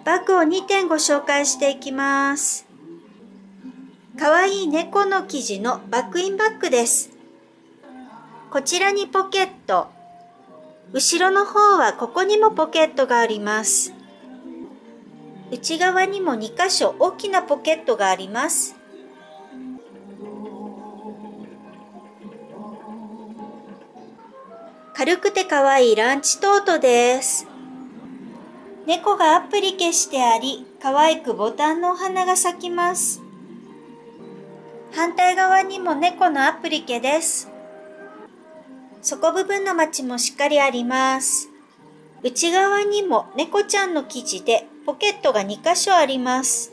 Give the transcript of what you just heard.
バッグを2点ご紹介していきます。かわいい猫の生地のバックインバッグです。こちらにポケット。後ろの方はここにもポケットがあります。内側にも2箇所大きなポケットがあります。軽くてかわいいランチトートです。猫がアプリケしてあり、可愛くボタンのお花が咲きます。反対側にも猫のアプリケです。底部分のマチもしっかりあります。内側にも猫ちゃんの生地でポケットが2箇所あります。